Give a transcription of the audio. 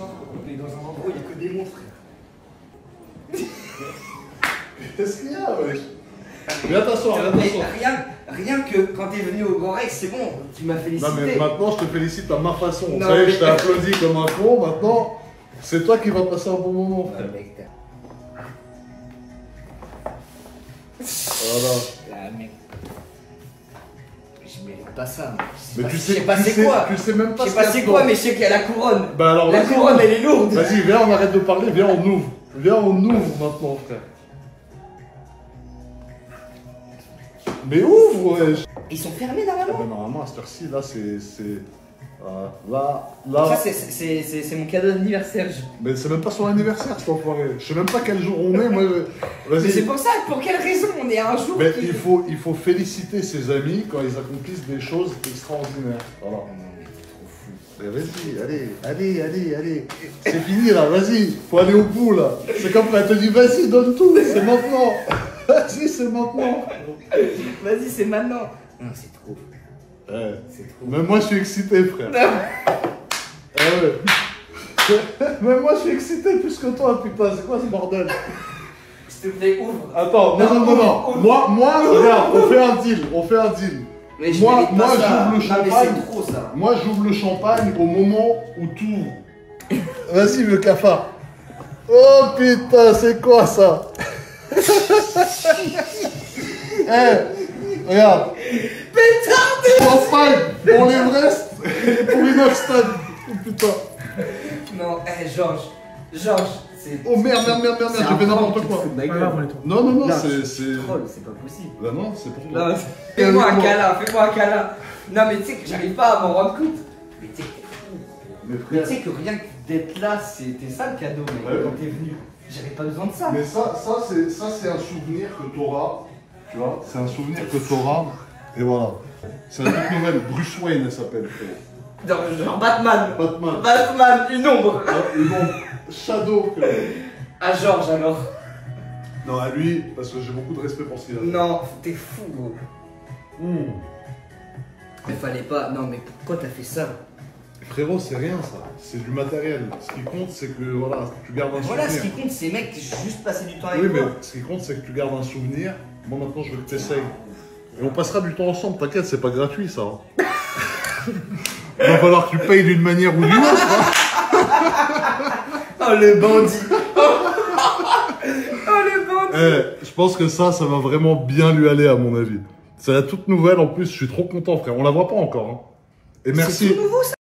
soir, on est dans un endroit où il n'y a que des montres, frère. Qu'est-ce qu'il y a, wesh? Viens t'asseoir, viens t'asseoir. Rien que quand t'es venu au Grand Rex, c'est bon, tu m'as félicité. Non mais maintenant je te félicite à ma façon. Non, Vous savez, mais... je t'ai applaudi comme un con, maintenant c'est toi qui vas passer un bon moment, frère. Non, mec, Voilà. ah, mec. Je mérite pas ça. Mais tu sais, pas c'est quoi. Tu sais même pas Je sais pas c'est quoi, mais je sais qu'il y a la couronne. Bah alors, la couronne, elle est lourde. Vas-y, viens, on arrête de parler, viens, on ouvre. Viens, on ouvre maintenant, frère. Mais ouvre, wesh. Ils sont fermés Ah normalement. bah normalement, à cette heure-ci, là, là... Ça, c'est mon cadeau d'anniversaire. Mais c'est même pas son anniversaire, cet enfoiré. Je sais même pas quel jour on est, moi... Mais c'est pour ça, pour quelle raison on est à un jour Mais qui... il faut féliciter ses amis quand ils accomplissent des choses extraordinaires. Voilà. Mais vas-y, allez. C'est fini là, vas-y. Faut aller au bout là. C'est comme quand elle te dit vas-y, donne tout, c'est maintenant. Vas-y, c'est maintenant. Vas-y, c'est maintenant. Non, c'est trop. Ouais. C'est trop. Même moi je suis excité, frère. Ouais. Même moi je suis excité plus que toi, putain. C'est quoi ce bordel? S'il te plaît, ouvre. Attends, non. Moi, regarde, on fait un deal. Mais Moi, j'ouvre j'ouvre le Non, champagne. mais c'est trop ça. Moi, j'ouvre le champagne au moment où tout. Vas-y, le cafard. Oh putain, c'est quoi ça? Regarde. Pétard. Champagne pour l'Everest et pour Inoxtag. Oh putain. Non, Georges, c'est... Oh merde, j'ai fait n'importe quoi. Non, c'est... Troll, c'est pas possible. Bah non, c'est pour toi. Non, fais-moi un câlin. Non, mais tu sais que j'arrive pas à m'en rendre compte. Mais tu sais que t'es fou. Mais Mais frère... tu sais que rien que d'être là, c'était ça le cadeau, mec, Ouais. quand t'es venu. J'avais pas besoin de ça. Mais ça c'est un souvenir que t'auras. Tu vois, c'est un souvenir que t'auras. Et voilà. C'est la toute nouvelle. Bruce Wayne, elle s'appelle, frère. Genre Batman, une ombre. Ah, et bon, Shadow, frère. À Georges alors. Non, à lui, parce que j'ai beaucoup de respect pour ce qu'il a fait. Non, t'es fou, gros. Mais fallait pas. Non, mais pourquoi t'as fait ça? Frérot, c'est rien ça. C'est du matériel. Ce qui compte, c'est que voilà, tu gardes un Voilà, ce souvenir. qui compte, c'est mec, juste passer du temps avec Oui, mais moi. ce qui compte, c'est que tu gardes un souvenir. Moi, maintenant, je veux que tu essayes. Et on passera du temps ensemble, t'inquiète, c'est pas gratuit ça. Hein. Il va falloir que tu payes d'une manière ou d'une autre. Hein. Oh le bandit. Oh le bandit. Je pense que ça va vraiment bien lui aller à mon avis. C'est la toute nouvelle en plus, je suis trop content frère, on la voit pas encore. Hein. Et merci. C'est tout nouveau ça.